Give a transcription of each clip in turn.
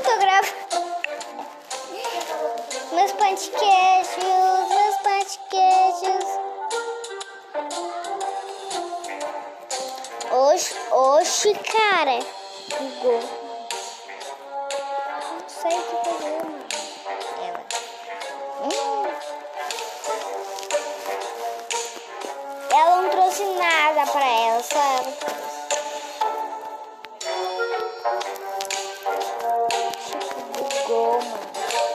fotógrafo. Meus pão de queijos, meus pão de queijos. Oxi, cara. Bugou. Não sei o que fazer, mano. Ela. Ela não trouxe nada pra ela, só ela trouxe. Bugou, mano.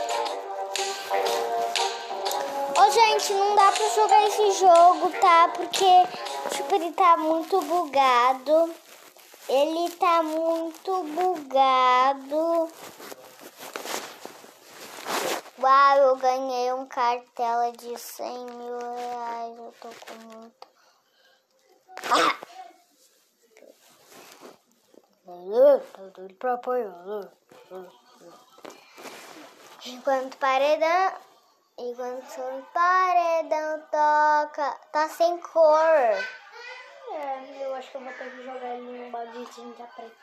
Ô, gente, não dá pra jogar esse jogo, tá? Porque, tipo, ele tá muito bugado. Ele tá muito bugado. Uau, eu ganhei um cartela de 100 mil reais. Eu tô com muito. Ah! Enquanto o paredão toca, tá sem cor. Eu acho que eu vou ter que jogar ele num balde de tinta preta.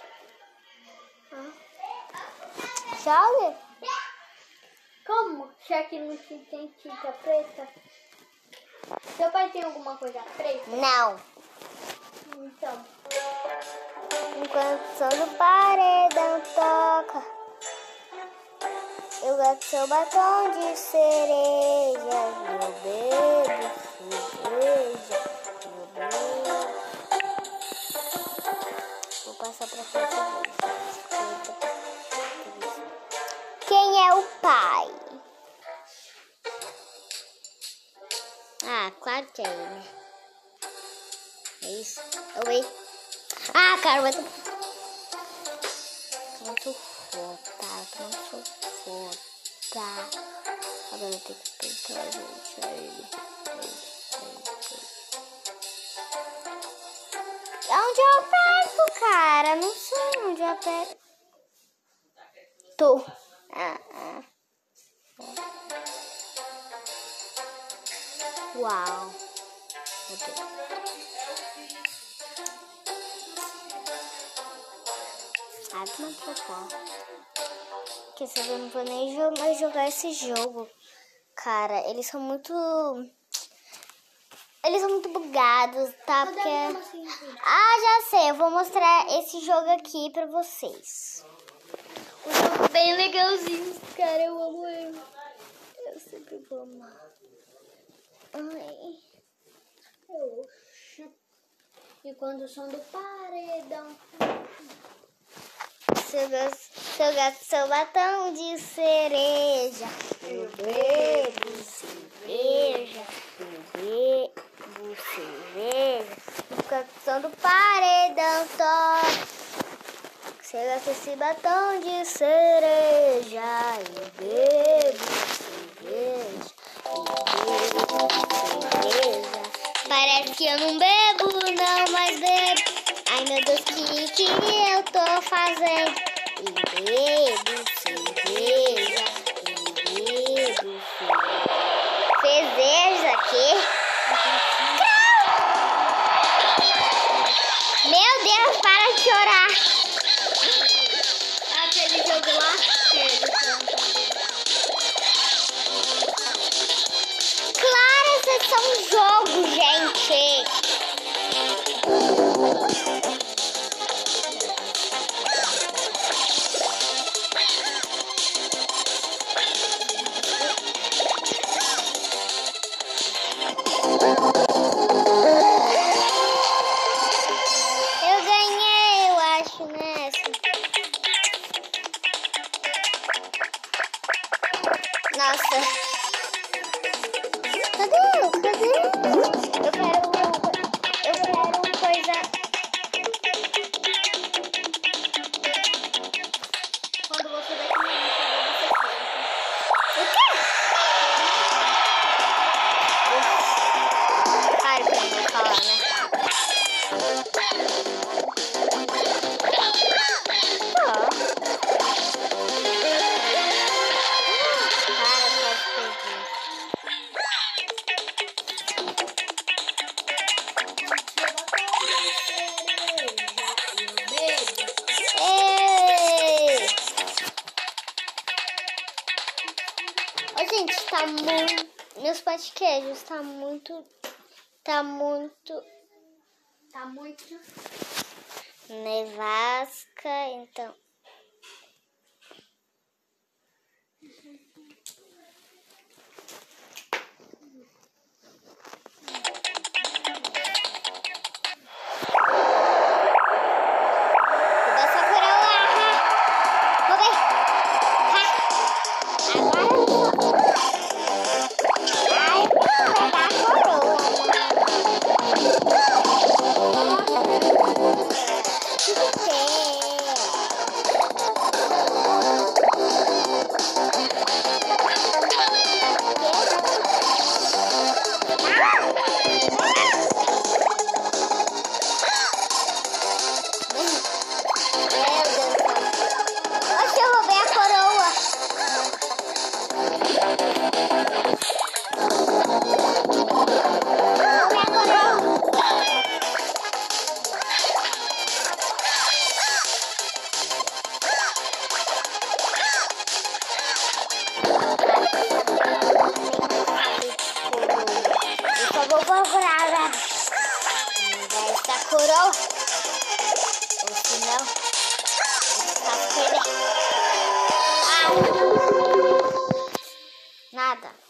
Joga? Como? Já que não tem tinta preta? Seu pai tem alguma coisa preta? Não. Então. Enquanto o som do paredão toca, eu gasto seu batom de cereja. Eu bebo cerveja. Eu bebo. Vou passar pra frente. Quem é o pai? Ah, claro que é ele. É isso. Oi. Ah, cara, vai tomar. Muito foda. Agora eu tenho que pintar a gente aí. Onde eu aperto, cara? Não sei onde eu aperto. Tô. Uau. Meu Deus. Quer saber, eu não vou nem mais jogar esse jogo. Cara, eles são muito bugados, tá? Porque... Ah, já sei. Eu vou mostrar esse jogo aqui pra vocês. Um jogo bem legalzinho, cara. Eu amo ele. Eu sempre vou amar. Ai. E quando o som do paredão... Seu gato, seu batom de cereja. Eu bebo cerveja. Eu bebo cerveja. Enquanto o som do paredão toca. Seu gato, esse batom de cereja. Eu bebo cerveja. Eu bebo cerveja. Parece que eu não bebo, não, mas bebo. Ai, meu Deus, que eu tô fazendo? Eu bebo cerveja, eu bebo cerveja, quê? Meu Deus, para de chorar. Aquele jogo lá? Claro, esses são jogos, gente. Eu ganhei, eu acho, nessa. Nossa. Cadê? Eu quero coisa. Quando você vai comer, você O quê? Claro que eu não vou falar, né? gente, tá muito... Meus pães de queijo tá muito... Tá muito nevasca, então... Coroa, ou senão, vai perder. Nada.